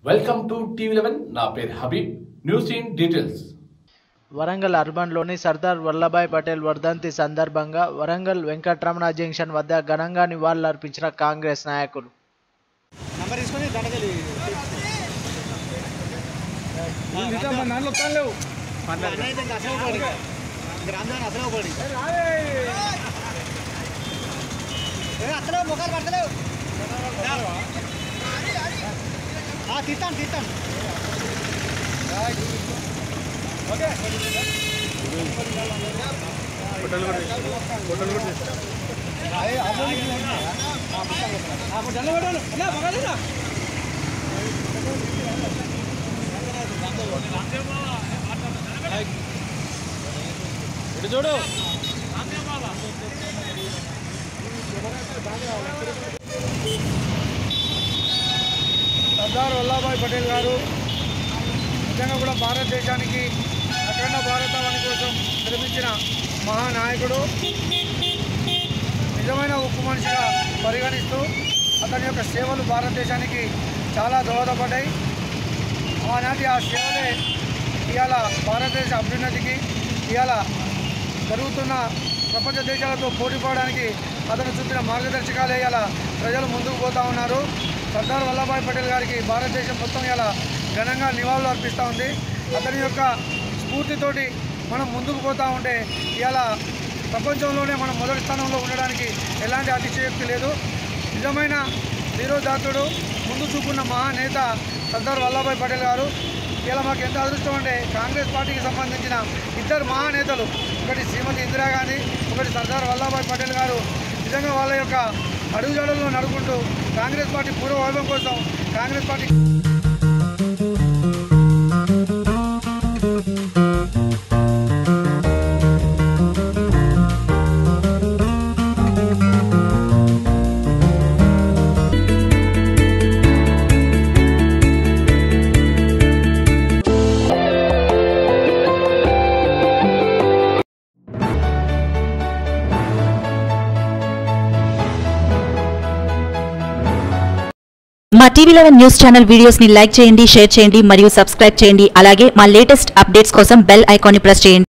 Welcome to TV11 నా పేరు Habib news in details Warangal అర్బన్లోని సర్దార్ వల్లభాయ్ పటేల్ వర్ధంతి సందర్భంగా వరంగల్ వెంకటరమణ జంక్షన్ వద్ద ఘనంగా నివాళులర్పించిన కాంగ్రెస్ నాయకులు. చూడు సర్దార్ వల్లభాయ్ పటేల్ గారు నిజంగా కూడా భారతదేశానికి అఖండ భారతావని కోసం నిర్మించిన మహానాయకుడు. నిజమైన ఉక్కు మనిషిగా పరిగణిస్తూ అతని యొక్క సేవలు భారతదేశానికి చాలా దోహదపడ్డాయి. ఆనాటి ఆ సేవలే ఇవాళ భారతదేశ అభ్యున్నతికి ఇవాళ జరుగుతున్న ప్రపంచ దేశాలతో పోటీపడడానికి అతను చూపిన మార్గదర్శకాలే ఇవాళ ప్రజలు ముందుకు పోతూ ఉన్నారు. సర్దార్ వల్లభాయ్ పటేల్ గారికి భారతదేశం మొత్తం ఇలా ఘనంగా నివాళులు అర్పిస్తూ ఉంది. అతని యొక్క స్ఫూర్తితోటి మనం ముందుకు పోతూ ఉంటే ఇలా ప్రపంచంలోనే మనం మొదటి స్థానంలో ఉండడానికి ఎలాంటి అతిశయోక్తి లేదు. నిజమైన ధీరోదాత్తుడు, ముందు చూపున్న మహానేత సర్దార్ వల్లభాయ్ పటేల్ గారు. ఇలా మాకు ఎంత అదృష్టం అంటే కాంగ్రెస్ పార్టీకి సంబంధించిన ఇద్దరు మహానేతలు, ఒకటి శ్రీమతి ఇందిరాగాంధీ, ఒకటి సర్దార్ వల్లభాయ్ పటేల్ గారు నిజంగా వాళ్ళ యొక్క అడుగుజాడల్లో నడుపుకుంటూ కాంగ్రెస్ పార్టీ పూర్వ వైభవం కోసం కాంగ్రెస్ పార్టీ మా టీవీ11 న్యూస్ ఛానల్ వీడియోస్ ని లైక్ చేయండి, షేర్ చేయండి మరియు సబ్స్క్రైబ్ చేయండి. అలాగే మా లేటెస్ట్ అప్డేట్స్ కోసం బెల్ ఐకాన్ ని ప్రెస్ చేయండి.